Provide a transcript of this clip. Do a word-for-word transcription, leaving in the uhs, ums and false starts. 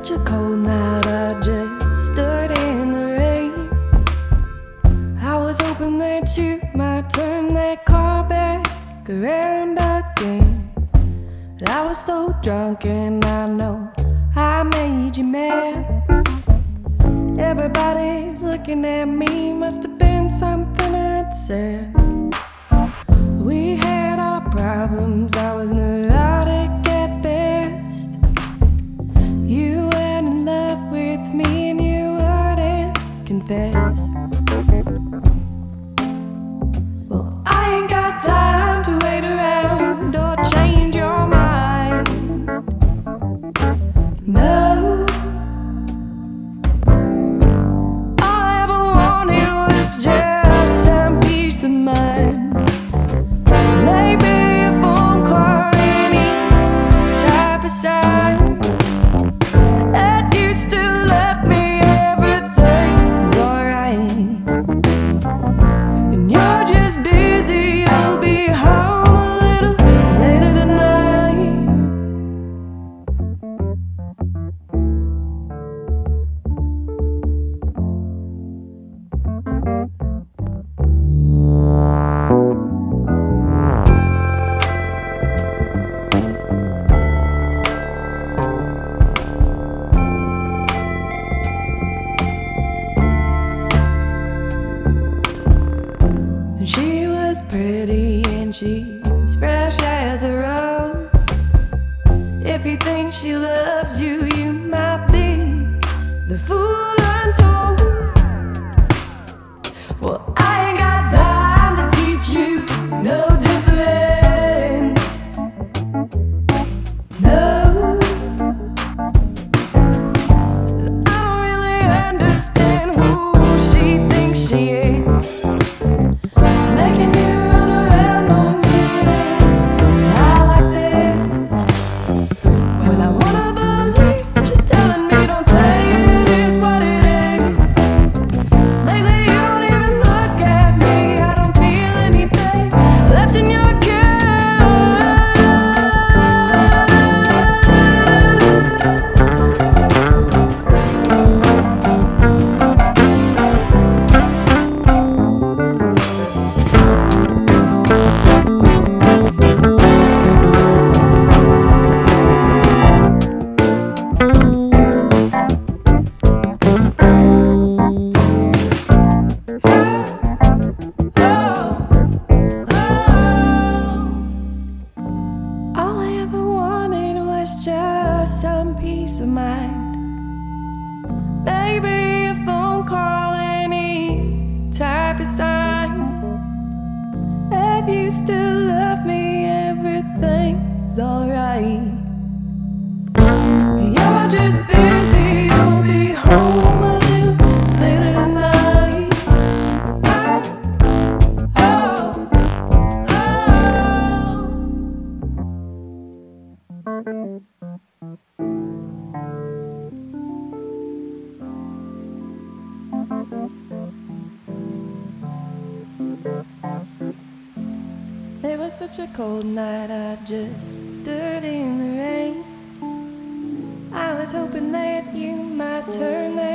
such a cold night, I just stood in the rain. I was hoping that you might turn that car back around again. But I was so drunk and I know I made you mad. Everybody's looking at me, must have been something I'd said. We had our problems, I was neurotic at best. You weren't in love with me and you wouldn't confess. Well, I ain't got time to wait around or change your mind. No, all I ever wanted was just some peace of mind. Maybe a phone call, any type of sign that you still love me, everything's alright. And you're just busy, you'll be home a little later tonight. She was pretty and she's fresh as a rose. If you think she loves you, you might be the fool untold. Well, I ain't got time to teach you no difference. No, 'cause I don't really understand who she thinks she is, making you run around on me. I like this. When I wanna believe what you're telling me, don't say it is what it is. Lately you don't even look at me. I don't feel anything left in your kiss. All I ever wanted was just some peace of mind. Maybe a phone call, any type of sign that you still love me, everything's alright. You're just busy, you'll be home a little later tonight. Oh, oh, It was such a cold night, I just stood in the rain. I was hoping that you might turn that